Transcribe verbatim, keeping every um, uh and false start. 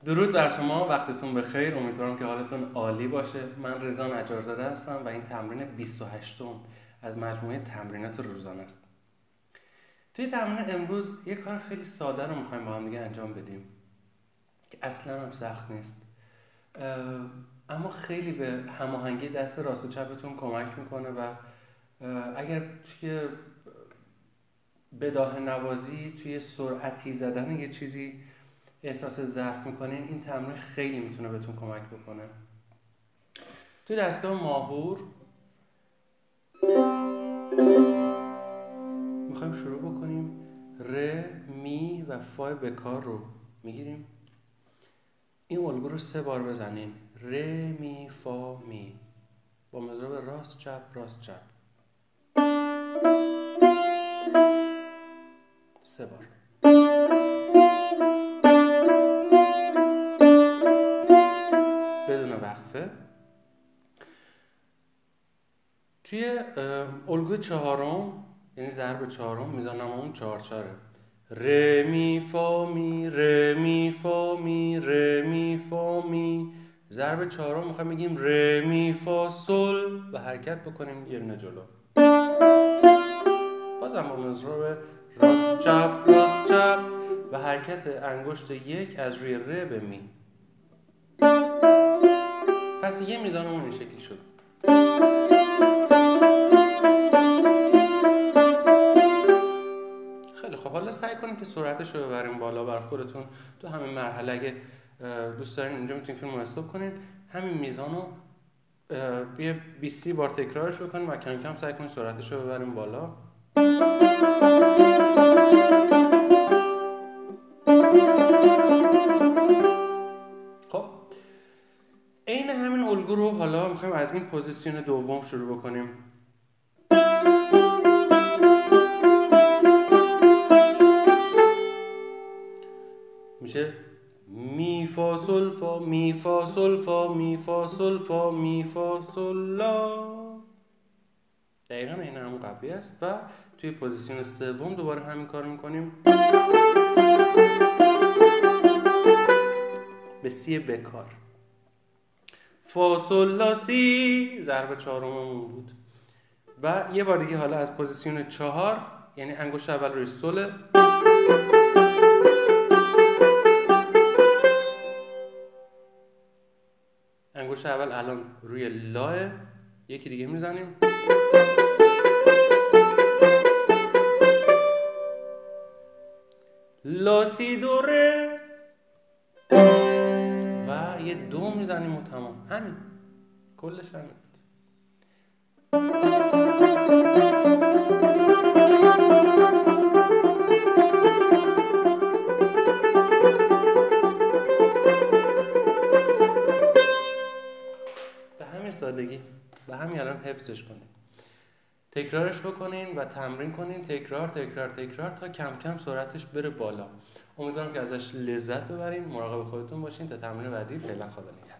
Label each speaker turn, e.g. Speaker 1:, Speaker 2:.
Speaker 1: درود بر شما، وقتتون بخیر. امیدوارم که حالتون عالی باشه. من رضا نجارزاده هستم و این تمرین بیست و هشتم از مجموعه تمرینات روزانه است. توی تمرین امروز یه کار خیلی ساده رو می‌خوایم با هم دیگه انجام بدیم که اصلاً هم سخت نیست، اما خیلی به هماهنگی دست راست و چپتون کمک میکنه و اگر توی بداهه نوازی، توی سرعتی زدن یه چیزی احساس ضعف میکنین، این تمرین خیلی میتونه بهتون کمک بکنه. توی دستگاه ماهور میخوایم شروع بکنیم. ر، می و فای بکار رو میگیریم. این الگو رو سه بار بزنین. ر، می، فا، می، با مضرب راست چپ راست چپ. سه بار. بدون وقفه. توی الگوی چهارم، یعنی ضرب چهارم، میزانمون چهار چهاره. ر می فا می، ر می فا می، ر می فا می. ضرب چهارم میخوایم بگیم ر می فا سل و حرکت بکنیم یه دونه جلو. بازم با مضرب راست چپ راست چپ و حرکت انگشت یک از روی ر به می. پس یه میزانمون این شکلی شد. خیلی خب، حالا سعی کنیم که سرعتش رو ببریم بالا بر خودتون. تو همین مرحله اگه دوست دارین اینجا میتونید فیلم رو استاپ کنین، همین میزان رو یه بیست بار تکرارش بکنیم و کم کم سعی کنیم سرعتش رو ببریم بالا. خب عین همین الگو رو حالا میخوایم از این پوزیشن دوم شروع بکنیم. میشه می فا سل فا، می فا سل فا، می فا سل فا، می فا سل لا. دقیقا این همون قبلی است و توی پوزیشن سوم دوباره همین کار میکنیم. به سی بکار. فا سل لا سی ضرب چهارممون بود. و یه بار دیگه حالا از پوزیشن چهار، یعنی انگشت اول روی سل، انگشت اول الان روی لاه، یکی دیگه میزنیم. لا سی دو ره و یه دو میزنیم و تمام. همین، کلش همین. به همین سادگی، به همین الان حفظش کنین. تکرارش بکنین و تمرین کنین، تکرار تکرار تکرار تا کم کم سرعتش بره بالا. امیدوارم که ازش لذت ببرین. مراقب خودتون باشین تا تمرین بعدی. فعلا خدا نگهدار.